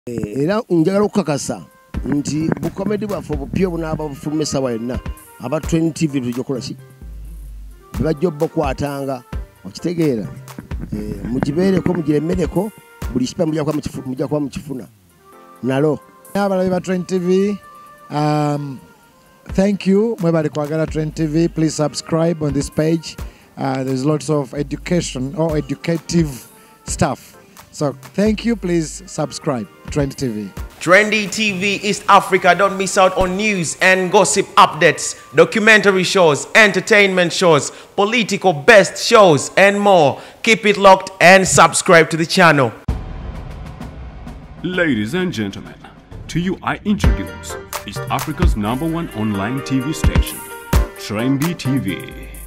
Era njagala okukakasa nti bukomedi bwaffe obupya obunaaba bufuluma essaawa yonna aba Trendy TV tujja kukola ki bebajja obbakwatanga okitegeera mugibeereko mugiremereko buli kipa mujja kuba mukifuna nalo abalabi ba Trendy TV thank you mwebali kwagala Trendy TV. Please subscribe on this page. There's lots of education or educative stuff, so thank you. Please subscribe Trendy TV. Trendy TV East Africa. Don't miss out on news and gossip updates, documentary shows, entertainment shows, political best shows, and more. Keep it locked and subscribe to the channel. Ladies and gentlemen, to you I introduce East Africa's #1 online TV station, Trendy TV.